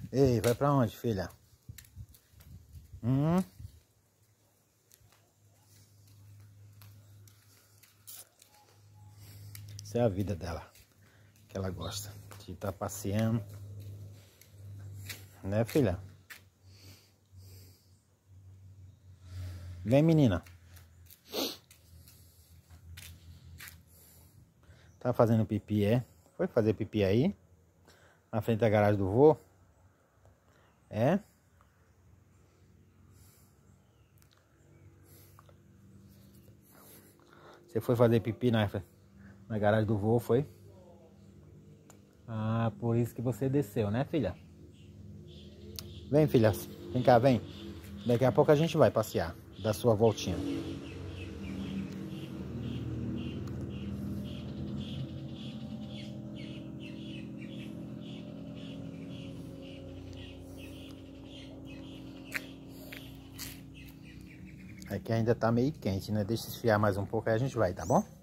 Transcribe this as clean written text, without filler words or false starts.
Ei, vai pra onde, filha? Essa é a vida dela. Que ela gosta de estar passeando. Né, filha? Vem, menina. Tá fazendo pipi, é? Foi fazer pipi aí? Na frente da garagem do vô? É? Você foi fazer pipi na garagem do vô, foi? Ah, por isso que você desceu, né, filha? Vem, filha. Vem cá, vem. Daqui a pouco a gente vai passear. Dar sua voltinha. Aqui ainda tá meio quente, né? Deixa esfriar mais um pouco aí a gente vai, tá bom?